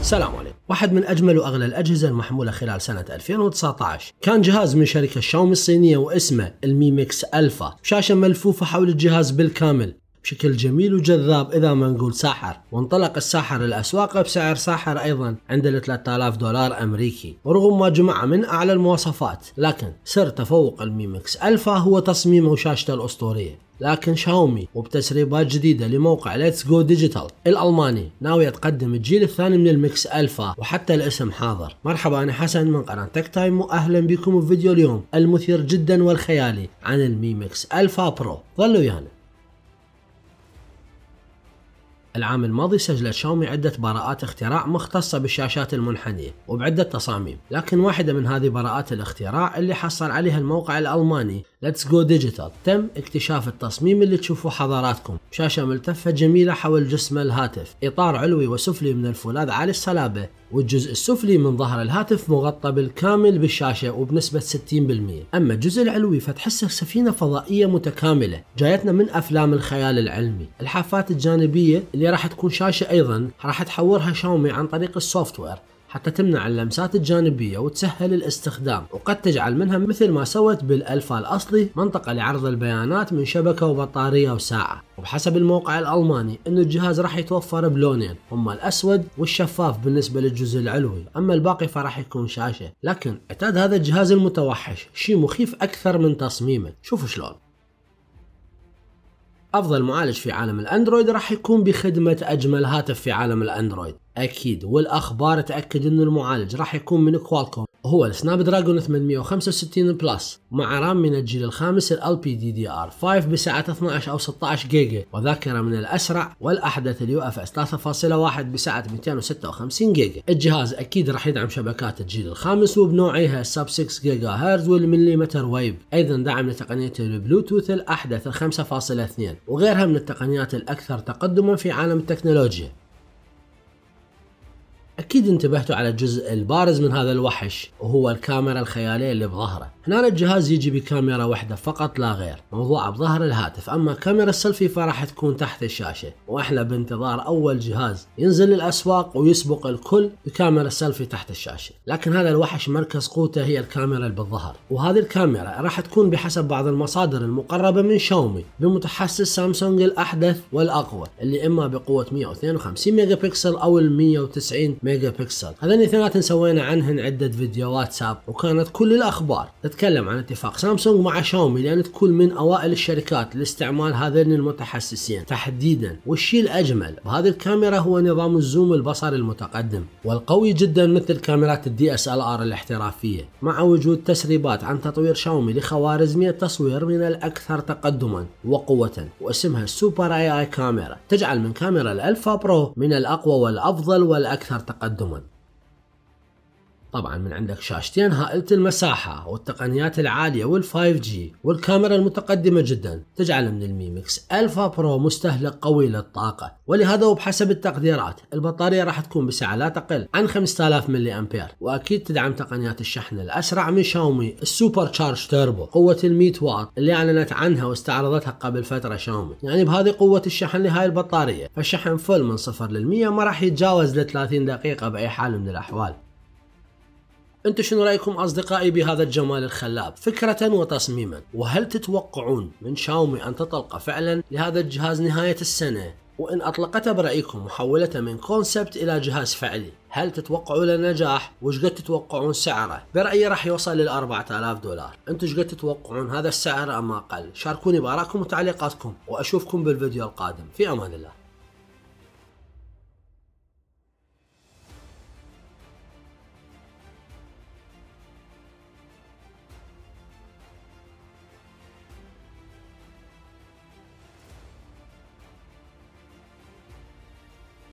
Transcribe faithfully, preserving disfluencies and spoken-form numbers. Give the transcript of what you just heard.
السلام عليكم. واحد من أجمل وأغلى الأجهزة المحمولة خلال سنة ألفين وتسعة عشر كان جهاز من شركة شاومي الصينية واسمه المي ميكس ألفا، شاشة ملفوفة حول الجهاز بالكامل بشكل جميل وجذاب إذا ما نقول ساحر. وانطلق الساحر الأسواق بسعر ساحر أيضا عند ال ثلاثة آلاف دولار أمريكي، ورغم ما جمع من أعلى المواصفات لكن سر تفوق المي ميكس ألفا هو تصميمه وشاشته الأسطورية. لكن شاومي وبتسريبات جديدة لموقع ليتس جو ديجيتال الألماني ناوية تقدم الجيل الثاني من الميكس ألفا، وحتى الاسم حاضر. مرحبا، أنا حسن من قناة تك تايم وأهلا بكم في فيديو اليوم المثير جدا والخيالي عن المي ميكس ألفا برو. ظلوا ويانا. العام الماضي سجلت شاومي عدة براءات اختراع مختصة بالشاشات المنحنية وبعدة تصاميم، لكن واحدة من هذه براءات الاختراع اللي حصل عليها الموقع الألماني ليتس جو ديجيتال تم اكتشاف التصميم اللي تشوفوه حضراتكم. شاشة ملتفة جميلة حول جسم الهاتف، إطار علوي وسفلي من الفولاذ عالي الصلابة، والجزء السفلي من ظهر الهاتف مغطى بالكامل بالشاشة وبنسبة ستين بالمئة. أما الجزء العلوي فتحسه سفينة فضائية متكاملة جايتنا من أفلام الخيال العلمي. الحافات الجانبية اللي راح تكون شاشة أيضا راح تحورها شاومي عن طريق السوفت وير حتى تمنع اللمسات الجانبية وتسهل الاستخدام، وقد تجعل منها مثل ما سوت بالألفا الأصلي منطقة لعرض البيانات من شبكة وبطارية وساعة. وبحسب الموقع الألماني أن الجهاز راح يتوفر بلونين، هما الأسود والشفاف بالنسبة للجزء العلوي، أما الباقي فراح يكون شاشة. لكن اعتاد هذا الجهاز المتوحش شيء مخيف أكثر من تصميمه. شوفوا شلون. أفضل معالج في عالم الأندرويد راح يكون بخدمة أجمل هاتف في عالم الأندرويد أكيد، والأخبار تأكد أن المعالج راح يكون من كوالكوم، هو السناب دراجون ثمانمئة وخمسة وستين بلس مع رام من الجيل الخامس ال إل بي دي دي آر خمسة بسعة اثني عشر أو ستة عشر جيجا، وذاكرة من الأسرع والأحدث اليو اف اس ثلاثة فاصلة واحد بسعة مئتين وستة وخمسين جيجا. الجهاز أكيد راح يدعم شبكات الجيل الخامس وبنوعيها السب ستة جيجا هرتز والمليمتر ويف، أيضا دعم لتقنية البلوتوث الأحدث ال خمسة فاصلة اثنين وغيرها من التقنيات الأكثر تقدما في عالم التكنولوجيا. أكيد انتبهتوا على الجزء البارز من هذا الوحش وهو الكاميرا الخيالية اللي بظهره. هنا الجهاز يجي بكاميرا واحدة فقط لا غير موضوعة بظهر الهاتف، أما كاميرا السيلفي فراح تكون تحت الشاشة، وإحنا بانتظار أول جهاز ينزل للأسواق ويسبق الكل بكاميرا السيلفي تحت الشاشة. لكن هذا الوحش مركز قوته هي الكاميرا اللي بالظهر، وهذه الكاميرا راح تكون بحسب بعض المصادر المقربة من شاومي بمتحسس سامسونج الأحدث والأقوى اللي إما بقوة مئة واثنين وخمسين ميجا بكسل أو ال مئة وتسعين ميجا بكسل. هذين الاثنين سوينا عنهن عدة فيديوهات سابقة، وكانت كل الأخبار تتكلم عن اتفاق سامسونج مع شاومي لأن تكون من أوائل الشركات لاستعمال هذين المتحسسين تحديدا. والشيء الأجمل بهذه الكاميرا هو نظام الزوم البصري المتقدم والقوي جدا مثل كاميرات الدي اس ال ار الاحترافية، مع وجود تسريبات عن تطوير شاومي لخوارزمية تصوير من الأكثر تقدما وقوة واسمها السوبر اي اي كاميرا، تجعل من كاميرا الألفا برو من الأقوى والأفضل والأكثر تقدما. طبعا من عندك شاشتين هائلة المساحة والتقنيات العالية والفايف جي والكاميرا المتقدمة جدا، تجعل من المي ميكس ألفا برو مستهلك قوي للطاقة. ولهذا وبحسب التقديرات البطارية راح تكون بسعة لا تقل عن خمسة آلاف ملي أمبير، وأكيد تدعم تقنيات الشحن الأسرع من شاومي السوبر تشارج تيربو قوة ال مئة واط اللي أعلنت عنها واستعرضتها قبل فترة شاومي. يعني بهذه قوة الشحن لهاي البطارية فالشحن فل من صفر للمية ما راح يتجاوز ل ثلاثين دقيقة بأي حال من الأحوال. انتوا شنو رايكم اصدقائي بهذا الجمال الخلاب فكرة وتصميما؟ وهل تتوقعون من شاومي ان تطلق فعلا لهذا الجهاز نهاية السنة؟ وان اطلقته برأيكم محولته من كونسبت الى جهاز فعلي هل تتوقعوا له نجاح؟ وش قد تتوقعون سعره؟ برأيي راح يوصل لل أربعة آلاف دولار. انتوا ايش قد تتوقعون هذا السعر ام اقل؟ شاركوني بآرائكم وتعليقاتكم واشوفكم بالفيديو القادم. في امان الله.